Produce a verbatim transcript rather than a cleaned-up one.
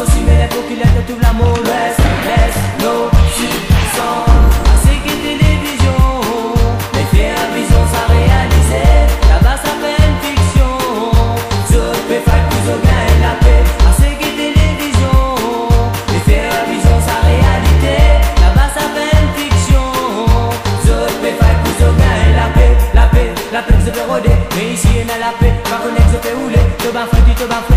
si mais les populaires de tout l'amour. Laisse, laisse, nos sans assez que télévision. Les fiers vision ça réalisé. Là-bas ça fait une fiction. Je peux faire plus au gain et la paix. Assez que télévision. Les fiers vision sa réalité. Là-bas ça fait une fiction. Je peux faire plus au gain et la paix. La paix, la paix je peux rôder. Mais ici il y a la paix. Pas connaître je peux rouler. Te bats foutu, te bats